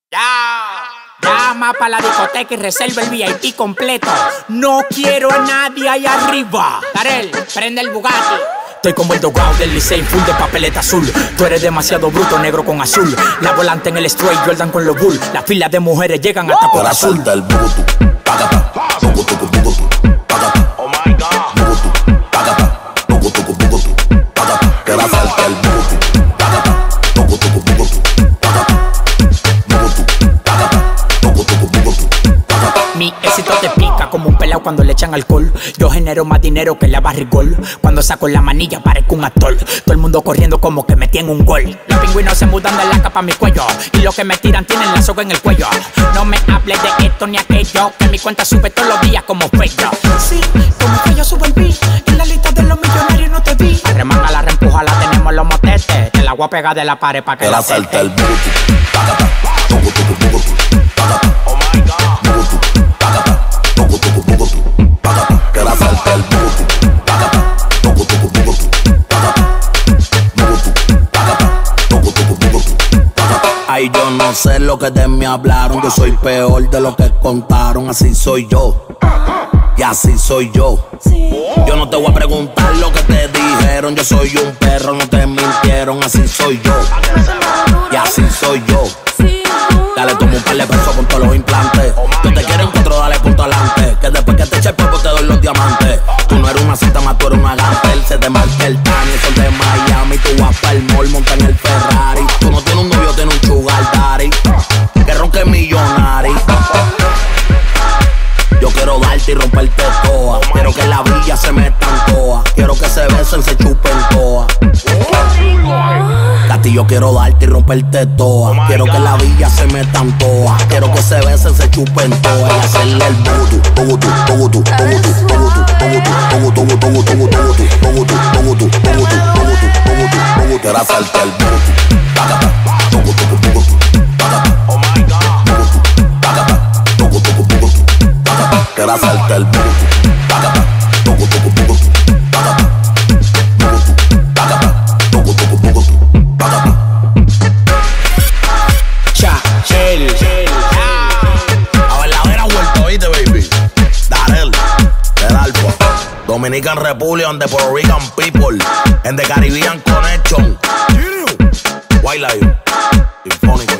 Llama pa' la discoteca y reserva el VIP completo. No quiero a nadie ahí arriba. Darel, prende el Bugatti. Estoy como el dogao del Licey, full de papeleta azul. Tú eres demasiado bruto, negro con azul. La volante en el straight, Jordan con los bull. Las filas de mujeres llegan hasta por azul. Salta el bugutu, pagata, bugutu, bugutu, pagata. Oh my God. Bugutu, pagata, bugutu, bugutu, pagata. Que la salta el bugutu, pagata, bugutu, bugutu, pagata. Bugutu, pagata, bugutu, bugutu, pagata. Mi éxito te pica como un pelao cuando le echan alcohol. Yo genero más dinero que la barrigol. Cuando saco la manilla parezco un actor. Todo el mundo corriendo como que metí en un gol. Los pingüinos se mudan de la capa a mi cuello. Y los que me tiran tienen la soga en el cuello. No me hables de esto ni aquello, que mi cuenta sube todos los días como fello. Sí, como que yo subo el beat. En la lista de los millonarios no te vi. Remanga la reempujala, tenemos los motetes. El agua pega de la pared pa' que la salta el bugutu, pagata, bugutu, bugutu, pagata. Oh my God. Bugutu, pagata, bugutu, bugutu, pagata. Que la salta el bugutu, pagata, bugutu, bugutu, pagata. Bugutu, pagata, bugutu, bugutu, pagata. Ay, yo no sé lo que de mí hablaron. Yo soy peor de lo que contaron. Así soy yo, y así soy yo. Yo no te voy a preguntar lo que te dijeron. Yo soy un perro, no te mintieron. Así soy yo, y así soy yo. Dale, toma un par de pesos con todos los implantes. Yo te quiero en cuatro, dale punto adelante. Que después que te eche el polvo te doy los diamantes. Tú no eres una cinta más, tú eres una gantel. Se te marca el Tani, son de Miami. Tú vas para el mall, monta en el Ferrari. Tú no tienes un novio, tienes un sugar daddy. Que ronque millonario. Yo quiero darte y romperte toa. Quiero que la villa se metan toa. Quiero que se besen, se chupen toa. Cati, yo quiero darte y romperte toa. Quiero que la villa se metan toa. Quiero que se besen, se chupen toa. Y hacerle el bugutu, bugutu, bugutu, bugutu, bugutu, bugutu, bugutu, bugutu, bugutu, bugutu, bugutu, bugutu, bugutu, bugutu, bugutu. Quiero hacerte el bugutu, pagata, bugutu, bugutu, pagata. Oh my God. Bugutu, pagata, bugutu, bugutu, pagata. Quiero hacerte el bugutu, pagata, bugutu, bugutu, pagata. Bugutu, pagata, bugutu, bugutu, pagata. A ver, la vera vuelta, oíste, baby. Darel, el Alfa, Dominican Republic and the Puerto Rican people, and the Caribbean Connection. Wildlife, Sinfónico.